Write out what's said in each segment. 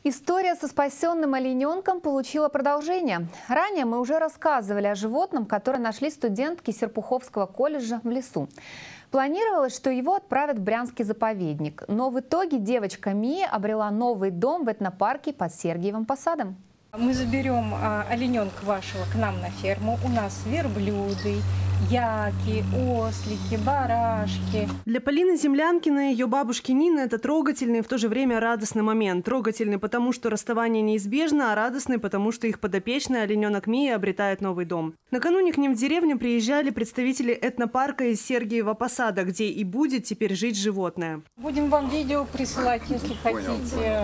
История со спасенным олененком получила продолжение. Ранее мы уже рассказывали о животном, которое нашли студентки Серпуховского колледжа в лесу. Планировалось, что его отправят в Брянский заповедник. Но в итоге девочка Мия обрела новый дом в этнопарке под Сергиевым Посадом. Мы заберем олененка вашего к нам на ферму. У нас верблюды, яки, ослики, барашки. Для Полины Землянкиной и ее бабушки Нины это трогательный и в то же время радостный момент. Трогательный, потому что расставание неизбежно, а радостный, потому что их подопечный олененок Мия обретает новый дом. Накануне к ним в деревню приезжали представители этнопарка из Сергиева Посада, где и будет теперь жить животное. Будем вам видео присылать, если хотите.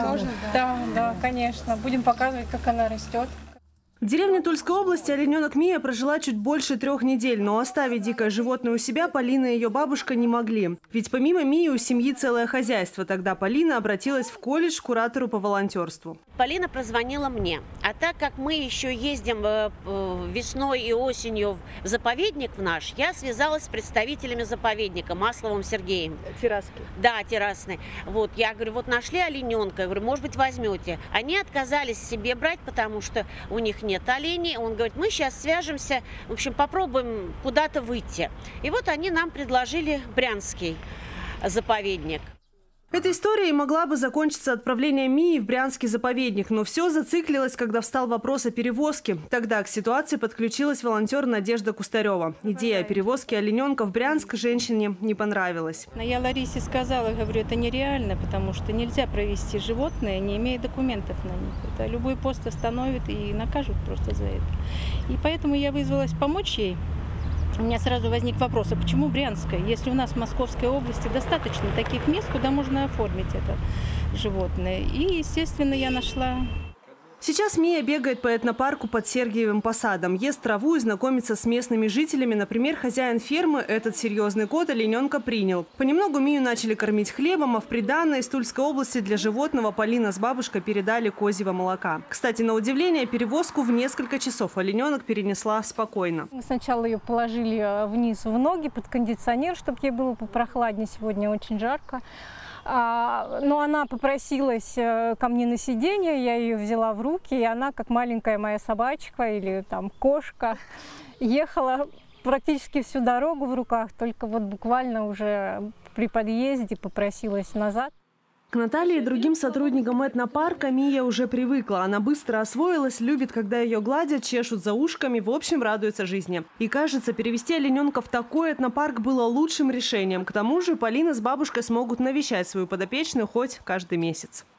Да, конечно. Будем показывать, как она растет. В деревне Тульской области олененок Мия прожила чуть больше 3 недель, но оставить дикое животное у себя Полина и ее бабушка не могли. Ведь помимо Мии у семьи целое хозяйство. Тогда Полина обратилась в колледж к куратору по волонтерству. Полина прозвонила мне. А так как мы еще ездим весной и осенью в заповедник в наш, я связалась с представителями заповедника Масловым Сергеем. Террасский. Да, террасный. Вот, я говорю, вот нашли олененка, я говорю, может быть, возьмете. Они отказались себе брать, потому что у них нет оленей. Он говорит, мы сейчас свяжемся, в общем, попробуем куда-то выйти. И вот они нам предложили Брянский заповедник. Эта история и могла бы закончиться отправлением Мии в Брянский заповедник, но все зациклилось, когда встал вопрос о перевозке. Тогда к ситуации подключилась волонтер Надежда Кустарева. Идея о перевозке олененка в Брянск женщине не понравилась. Я Ларисе сказала, говорю, это нереально, потому что нельзя провести животное, не имея документов на них. Это любой пост остановит и накажут просто за это. И поэтому я вызвалась помочь ей. У меня сразу возник вопрос, а почему Брянская, если у нас в Московской области достаточно таких мест, куда можно оформить это животное. И, естественно, я нашла. Сейчас Мия бегает по этнопарку под Сергиевым Посадом, ест траву и знакомится с местными жителями. Например, хозяин фермы этот серьезный кот олененка принял. Понемногу Мию начали кормить хлебом, а в приданое из Тульской области для животного Полина с бабушкой передали козьего молока. Кстати, на удивление, перевозку в несколько часов олененок перенесла спокойно. Мы сначала ее положили вниз в ноги под кондиционер, чтобы ей было попрохладнее. Сегодня очень жарко. Но она попросилась ко мне на сиденье, я ее взяла в руки, и она, как маленькая моя собачка или там кошка, ехала практически всю дорогу в руках, только вот буквально уже при подъезде попросилась назад. К Наталье и другим сотрудникам этнопарка Мия уже привыкла. Она быстро освоилась, любит, когда ее гладят, чешут за ушками, в общем, радуется жизни. И кажется, перевести олененка в такой этнопарк было лучшим решением. К тому же Полина с бабушкой смогут навещать свою подопечную хоть каждый месяц.